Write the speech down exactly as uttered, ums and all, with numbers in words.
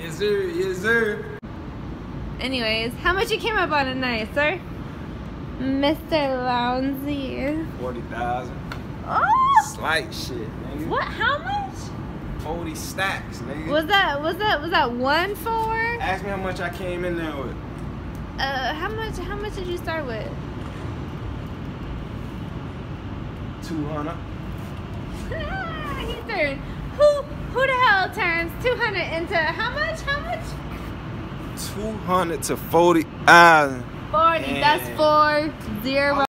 Yes, sir. Yes, sir. Anyways, how much you came up on tonight, sir? Mister Loundsy. Forty thousand. Oh! Slight shit, nigga. What? How much? Forty stacks, nigga. Was that was that was that one for? Ask me how much I came in there with. Uh, how much? How much did you start with? Two hundred. He turned. Who who the hell turns two hundred into how much? How much? Two hundred to forty thousand. Forty. That's four zero.